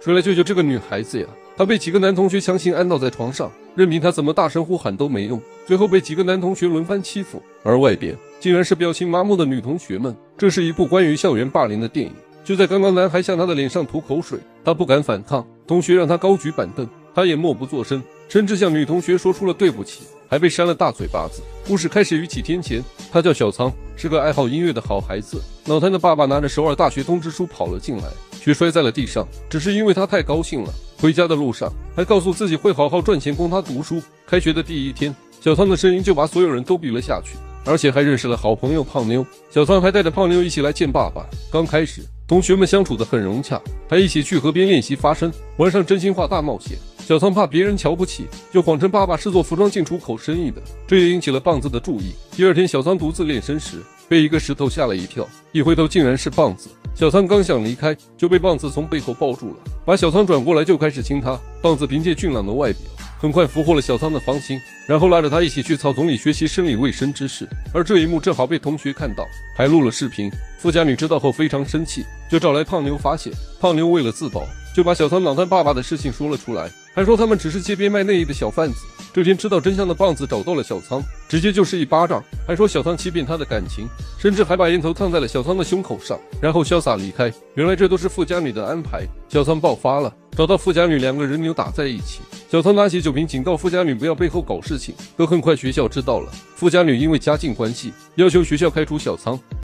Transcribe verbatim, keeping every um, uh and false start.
谁来救救这个女孩子呀？她被几个男同学强行按倒在床上，任凭她怎么大声呼喊都没用，最后被几个男同学轮番欺负。而外边竟然是表情麻木的女同学们。这是一部关于校园霸凌的电影。就在刚刚，男孩向她的脸上吐口水，她不敢反抗，同学让她高举板凳，她也默不作声，甚至向女同学说出了对不起，还被扇了大嘴巴子。故事开始于几天前，他叫小仓，是个爱好音乐的好孩子。脑瘫的爸爸拿着首尔大学通知书跑了进来，却摔在了地上，只是因为他太高兴了。回家的路上，还告诉自己会好好赚钱供他读书。开学的第一天，小仓的声音就把所有人都比了下去，而且还认识了好朋友胖妞。小仓还带着胖妞一起来见爸爸。刚开始，同学们相处得很融洽，还一起去河边练习发声，玩上真心话大冒险。小仓怕别人瞧不起，就谎称爸爸是做服装进出口生意的，这也引起了棒子的注意。第二天，小仓独自练声时，被一个石头吓了一跳，一回头竟然是棒子。小仓刚想离开，就被棒子从背后抱住了，把小仓转过来就开始亲他。棒子凭借俊朗的外表，很快俘获了小仓的芳心，然后拉着他一起去草丛里学习生理卫生知识。而这一幕正好被同学看到，还录了视频。富家女知道后非常生气，就找来胖妞发泄。胖妞为了自保，就把小仓脑瘫爸爸的事情说了出来，还说他们只是街边卖内衣的小贩子。这天知道真相的棒子找到了小仓，直接就是一巴掌，还说小仓欺骗他的感情，甚至还把烟头烫在了小仓的胸口上，然后潇洒离开。原来这都是富家女的安排。小仓爆发了，找到富家女，两个人扭打在一起。小仓拿起酒瓶警告富家女不要背后搞事情，可很快学校知道了。富家女因为家境关系，要求学校开除小仓。